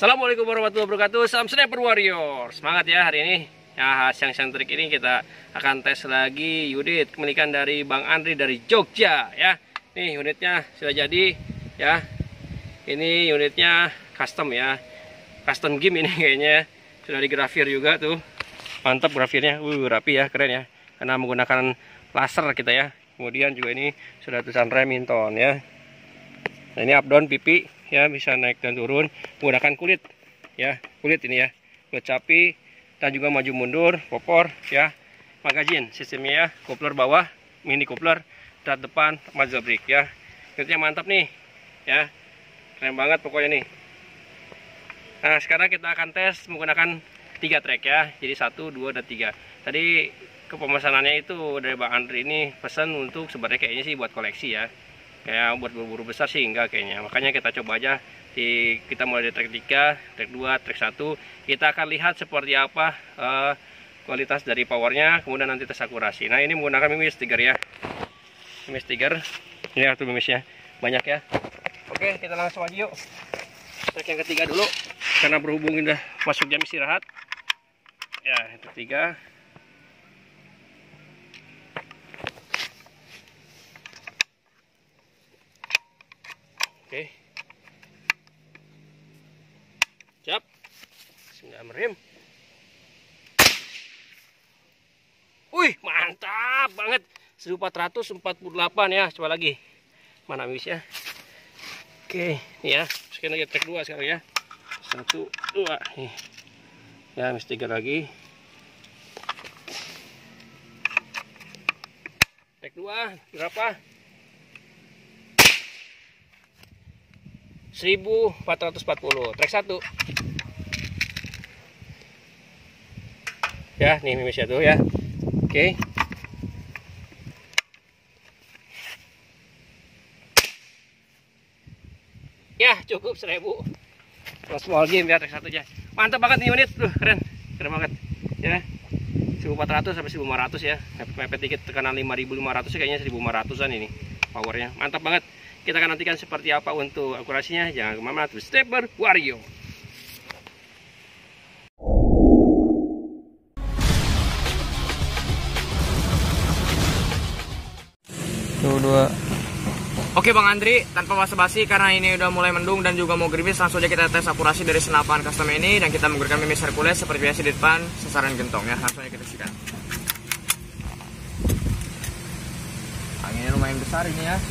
Assalamualaikum warahmatullahi wabarakatuh. Salam Sniper Warrior. Semangat ya hari ini. Ya, siang-siang trik ini kita akan tes lagi unit kepemilikan dari Bang Andri dari Jogja ya. Nih unitnya sudah jadi ya. Ini unitnya custom ya. Custom game ini kayaknya. Sudah digrafir juga tuh. Mantap grafirnya. Rapi ya, keren ya. Karena menggunakan laser kita ya. Kemudian juga ini sudah tulisan Remington ya. Nah, ini up down pipi ya, bisa naik dan turun menggunakan kulit ya, kulit ini ya, kulit sapi, dan juga maju mundur, popor ya, magazin sistemnya ya, kopler bawah, mini kopler, dan depan muzzle brake ya. Unitnya mantap nih ya, keren banget pokoknya nih. Nah sekarang kita akan tes menggunakan 3 track ya, jadi 1, 2, dan 3. Tadi kepemesanannya itu dari Bang Andri ini pesan untuk sebenarnya kayaknya sih buat koleksi ya. Kayak buat berburu besar sih enggak kayaknya. Makanya kita coba aja kita mulai dari track 3, track 2, track 1. Kita akan lihat seperti apa kualitas dari powernya, kemudian nanti tes akurasi. Nah ini menggunakan mimis tiger ya. Mimis tiger. Ini kartu mimisnya banyak ya. Oke kita langsung aja yuk. Track yang ketiga dulu. Karena berhubung udah masuk jam istirahat. Ya itu 3. Oke, siap. Sudah merem. Wih, mantap banget. 1448 ya. Coba lagi. Mana misnya? Oke, ini ya. Sekian lagi track 2 sekarang ya. 1, 2. Nih. Ya, mis 3 lagi. Track 2 berapa? 1440. Track 1 ya, nih mimisnya tuh ya. Oke. Ya cukup 1000. Small game ya, track 1 aja. Mantap banget nih unit tuh, keren banget ya. 1400 sampai 1500 ya. Mepet dikit, tekanan 5500 kayaknya 1500an ini powernya. Mantap banget. Kita akan nantikan seperti apa untuk akurasinya. Jangan kemana-mana, terus Sniper Warrior. Oke Bang Andri, tanpa basa-basi karena ini udah mulai mendung dan juga mau gerimis, langsung aja kita tes akurasi dari senapan custom ini. Dan kita menggunakan mimis Hercules seperti biasa di depan, sasaran gentong ya. Langsung aja kita sikat. Anginnya lumayan besar ini ya.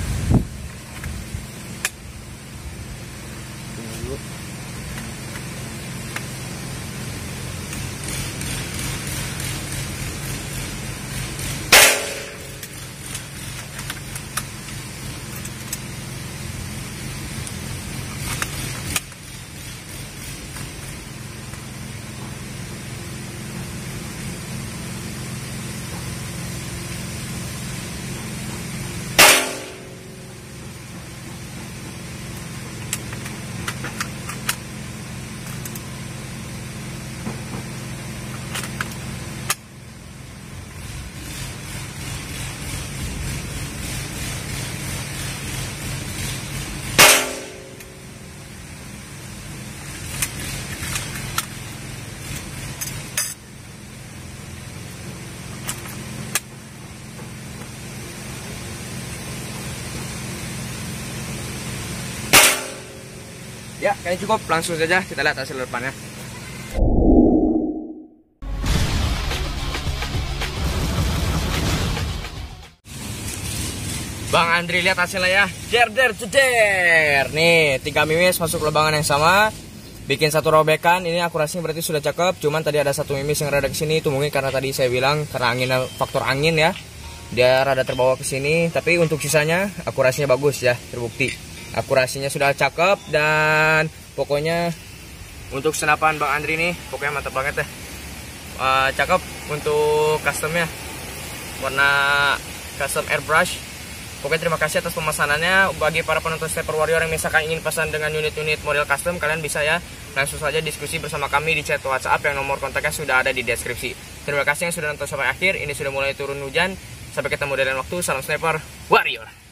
Ya, kayaknya cukup. Langsung saja kita lihat hasil depannya. Bang Andri lihat hasilnya ya. Jeder. Nih, 3 mimis masuk lubangan yang sama. Bikin 1 robekan. Ini akurasinya berarti sudah cakep. Cuman tadi ada 1 mimis yang rada ke sini. Itu mungkin karena tadi saya bilang karena angin, faktor angin ya. Dia rada terbawa ke sini. Tapi untuk sisanya akurasinya bagus ya, terbukti. Akurasinya sudah cakep dan pokoknya untuk senapan Bang Andri nih pokoknya mantap banget deh. Cakep untuk customnya, warna custom airbrush. Pokoknya terima kasih atas pemesanannya. Bagi para penonton Sniper Warrior yang misalkan ingin pesan dengan unit-unit model custom, kalian bisa ya langsung saja diskusi bersama kami di chat WhatsApp yang nomor kontaknya sudah ada di deskripsi. Terima kasih yang sudah nonton sampai akhir. Ini sudah mulai turun hujan. Sampai ketemu di lain waktu. Salam Sniper Warrior.